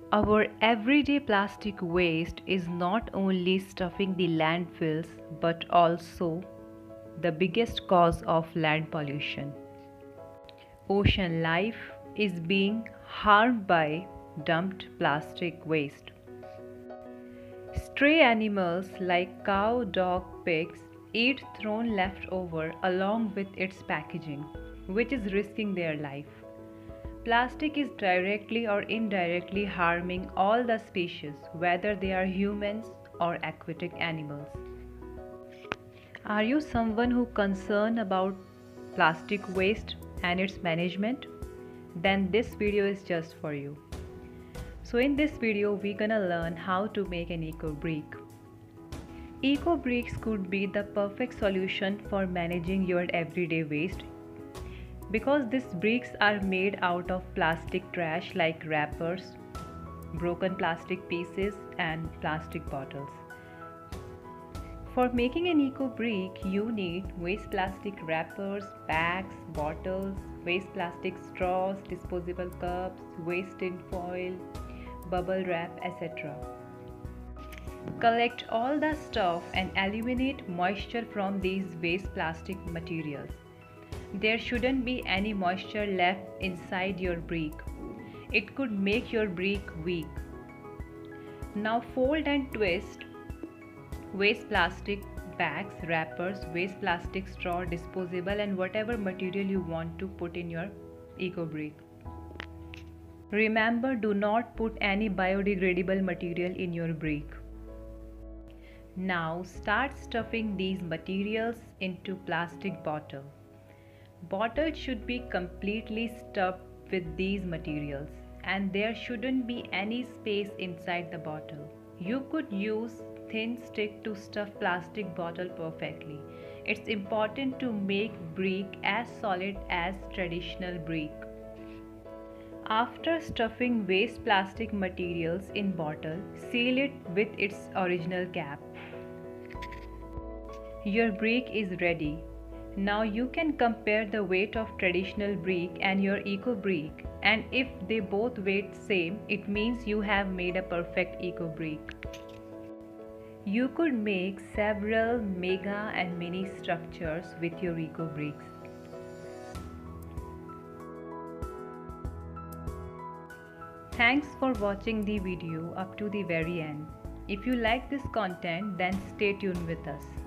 Our everyday plastic waste is not only stuffing the landfills but also the biggest cause of land pollution. Ocean life is being harmed by dumped plastic waste. Stray animals like cow, dog, pigs eat thrown leftover along with its packaging, which is risking their life. Plastic is directly or indirectly harming all the species, whether they are humans or aquatic animals. Are you someone who concerned about plastic waste and its management? Then this video is just for you. So in this video, we're gonna learn how to make an eco brick. Eco bricks could be the perfect solution for managing your everyday waste because these bricks are made out of plastic trash like wrappers, broken plastic pieces, and plastic bottles. For making an eco brick, you need waste plastic wrappers, bags, bottles, waste plastic straws, disposable cups, waste tin foil, bubble wrap, etc. Collect all the stuff and eliminate moisture from these waste plastic materials. There shouldn't be any moisture left inside your brick. It could make your brick weak. Now fold and twist waste plastic bags, wrappers, waste plastic straw, disposable, and whatever material you want to put in your eco brick. Remember, do not put any biodegradable material in your brick. Now start stuffing these materials into plastic bottle. Bottle should be completely stuffed with these materials and there shouldn't be any space inside the bottle. You could use thin stick to stuff plastic bottle perfectly. It's important to make brick as solid as traditional brick. After stuffing waste plastic materials in bottle, seal it with its original cap. Your brick is ready. Now you can compare the weight of traditional brick and your eco brick, and if they both weight same, it means you have made a perfect eco brick. You could make several mega and mini structures with your eco bricks. Thanks for watching the video up to the very end. If you like this content, then stay tuned with us.